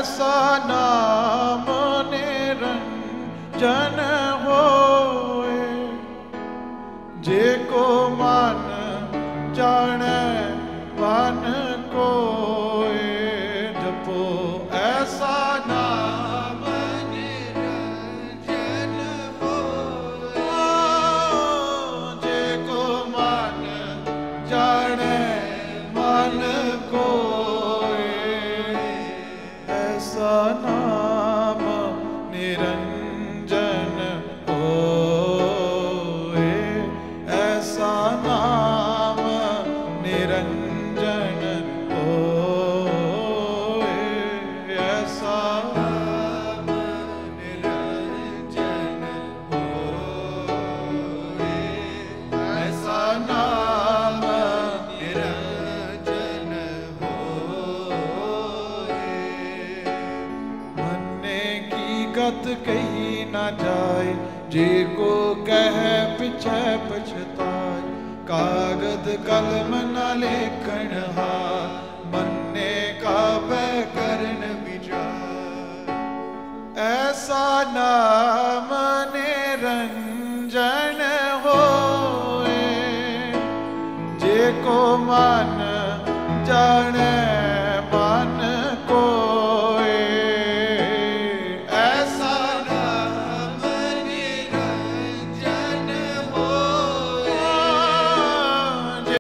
ऐसा नाम निरंजन होए, जेको मन जाने मन कोए। जपो ऐसा नाम निरंजन होए, जेको मन जाने मन कोए। ऐसा नाम निरंजन होए, ऐसा नाम निरंजन होए, ऐसा नाम निरंजन होए, ऐसा नाम निरंजन होए। मन्ने की गत कही न जाए, जेको कह पिछे पछताए। कागद कलम न लेखन हार, मन्ने का व्याकरण विचार। ऐसा नाम निरंजन होए, जेको मन जाने